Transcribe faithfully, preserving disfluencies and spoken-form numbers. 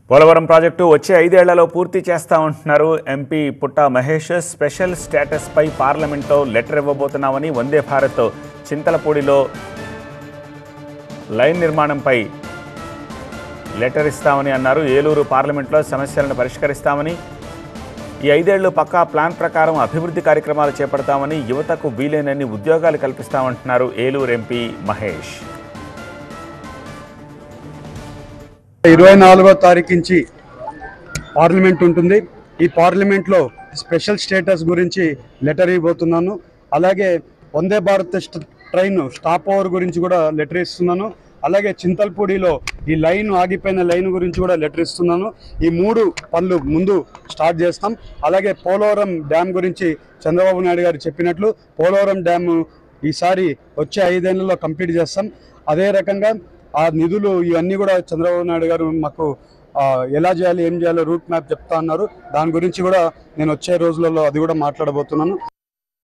Polavaram project వచ్చే ఐదేళ్లలో పూర్తి చేస్తామంటున్నారు MP Putta Mahesh. Special status పై పార్లమెంట్లో లెటర్ ఇవ్వబోతున్నామని, వందే భారత్ చింతలపూడిలో లైన్ నిర్మాణంపై లెటర్ ఇస్తామని అన్నారు. ఏలూరు పార్లమెంట్లో సమస్యలను పరిష్కరిస్తామని, ఈ ఐదేళ్లు పక్కా ప్లాన్ ప్రకారం అభివృద్ధి కార్యక్రమాలు చేపడతామని, యువతకు వీలైనన్ని ఉద్యోగాలు కల్పిస్తామంటున్నారు ఏలూరు ఎంపీ మహేష్. ఇరవై నాలుగో తారీఖు నుంచి పార్లమెంట్ ఉంటుంది. ఈ పార్లమెంట్లో స్పెషల్ స్టేటస్ గురించి లెటర్ ఇవ్వబోతున్నాను. అలాగే Vande Bharat train stop over గురించి కూడా లెటర్ ఇస్తున్నాను. అలాగే చింతల్పూడిలో ఈ లైన్ ఆగిపోయిన లైన్ గురించి కూడా లెటర్ ఇస్తున్నాను. ఈ మూడు పనులు ముందు స్టార్ట్ చేస్తాం. అలాగే పోలవరం డ్యామ్ గురించి చంద్రబాబు నాయుడు గారు చెప్పినట్లు పోలవరం డ్యామ్ ఈసారి వచ్చే ఐదేళ్లలో కంప్లీట్ చేస్తాం. అదే రకంగా ఆ నిధులు ఇవన్నీ కూడా చంద్రబాబు నాయుడు గారు మాకు ఎలా చేయాలి, ఏం చేయాలో రూట్ మ్యాప్ చెప్తా అన్నారు. దాని గురించి కూడా నేను వచ్చే రోజులలో అది కూడా మాట్లాడబోతున్నాను.